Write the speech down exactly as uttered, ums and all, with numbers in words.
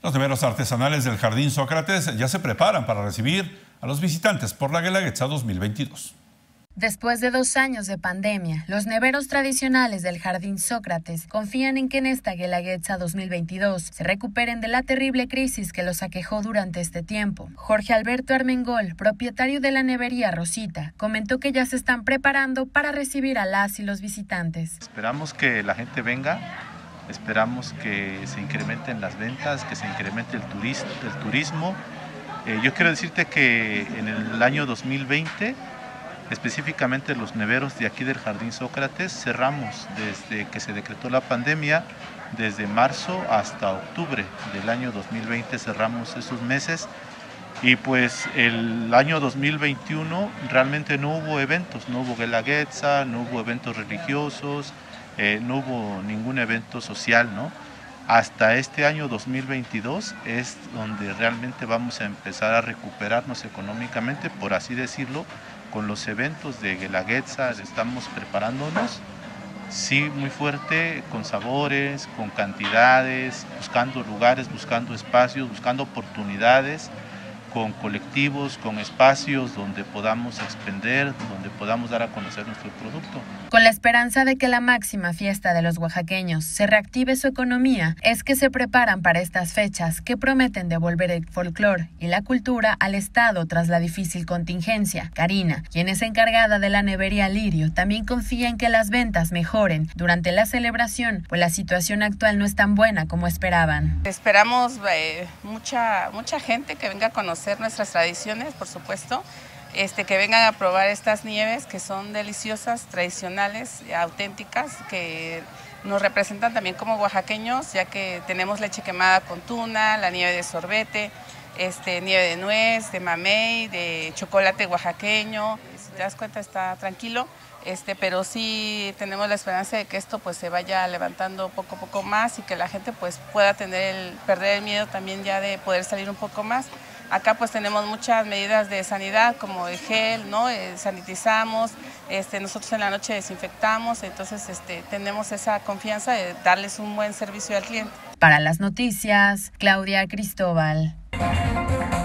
Los neveros artesanales del Jardín Sócrates ya se preparan para recibir a los visitantes por la Guelaguetza dos mil veintidós. Después de dos años de pandemia, los neveros tradicionales del Jardín Sócrates confían en que en esta Guelaguetza dos mil veintidós se recuperen de la terrible crisis que los aquejó durante este tiempo. Jorge Alberto Armengol, propietario de la nevería Rosita, comentó que ya se están preparando para recibir a las y los visitantes. Esperamos que la gente venga, esperamos que se incrementen las ventas, que se incremente el turismo. El turismo. Eh, yo quiero decirte que en el año dos mil veinte, específicamente los neveros de aquí del Jardín Sócrates, cerramos desde que se decretó la pandemia, desde marzo hasta octubre del año dos mil veinte cerramos esos meses, y pues el año dos mil veintiuno realmente no hubo eventos, no hubo Guelaguetza, no hubo eventos religiosos, eh, no hubo ningún evento social, ¿no? Hasta este año dos mil veintidós es donde realmente vamos a empezar a recuperarnos económicamente, por así decirlo, con los eventos de Guelaguetza. Estamos preparándonos, sí, muy fuerte, con sabores, con cantidades, buscando lugares, buscando espacios, buscando oportunidades, con colectivos, con espacios donde podamos expender, donde podamos dar a conocer nuestro producto. Con la esperanza de que la máxima fiesta de los oaxaqueños se reactive su economía, es que se preparan para estas fechas que prometen devolver el folclore y la cultura al estado tras la difícil contingencia. Karina, quien es encargada de la nevería Lirio, también confía en que las ventas mejoren durante la celebración, pues la situación actual no es tan buena como esperaban. Esperamos eh, mucha, mucha gente que venga a conocer nuestras tradiciones, por supuesto, este, que vengan a probar estas nieves que son deliciosas, tradicionales, auténticas, que nos representan también como oaxaqueños, ya que tenemos leche quemada con tuna, la nieve de sorbete, este, nieve de nuez, de mamey, de chocolate oaxaqueño. Si te das cuenta, está tranquilo. Este, pero sí tenemos la esperanza de que esto pues se vaya levantando poco a poco más y que la gente pues pueda tener el, perder el miedo también ya de poder salir un poco más. Acá pues tenemos muchas medidas de sanidad como el gel, ¿no? Eh, sanitizamos, este, nosotros en la noche desinfectamos, entonces este, tenemos esa confianza de darles un buen servicio al cliente. Para las noticias, Claudia Cristóbal.